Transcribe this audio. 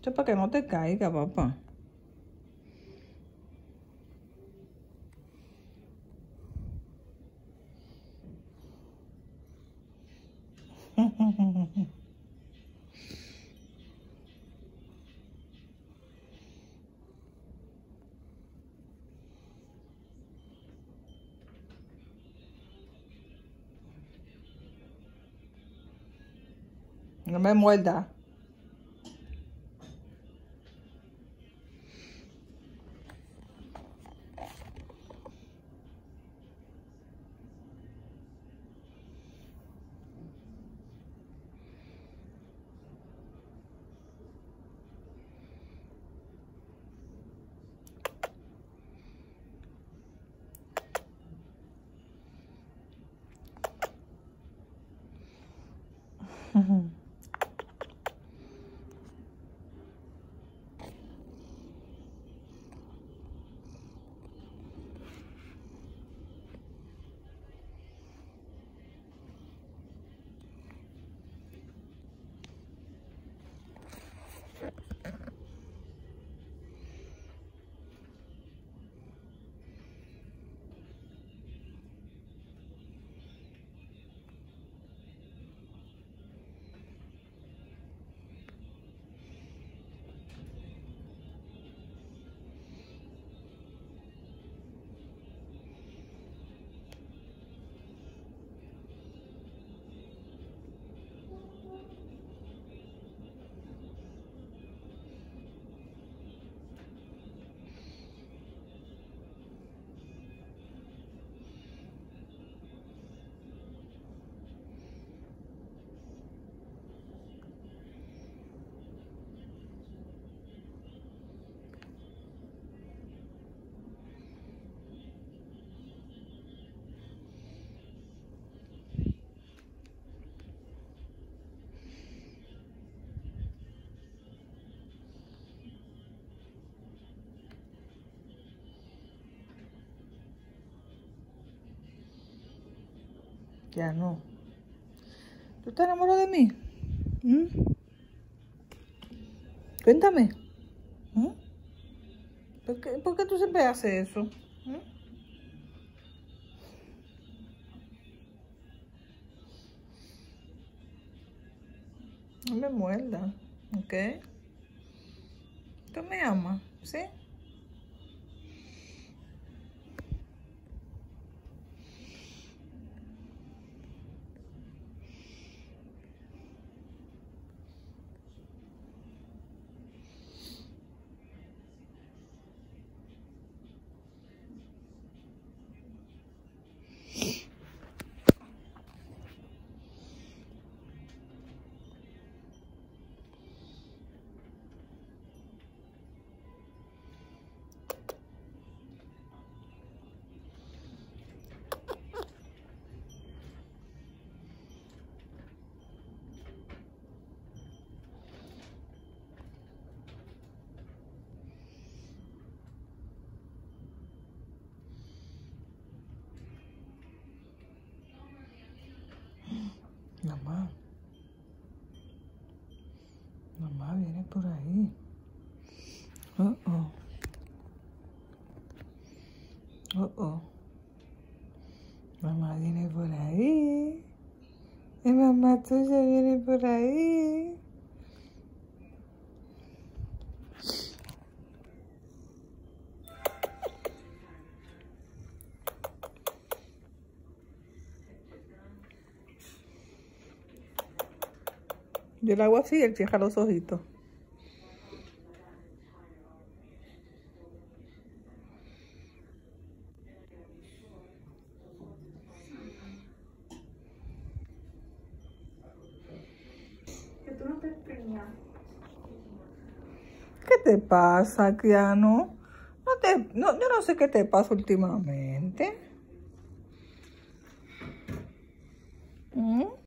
Esto es para que no te caiga, papá. No me muerda. Ya no. ¿Tú estás enamorado de mí? Cuéntame. ¿Por qué tú siempre haces eso? No me muerda, ¿ok? ¿Tú me amas? ¿Sí? Mamá. Mamá viene por ahí. Mamá viene por ahí. Y mamá tuya viene por ahí. Yo le hago así y él cierra los ojitos. Que tú no te preñas. ¿Qué te pasa, Kiano? Yo no sé qué te pasa últimamente.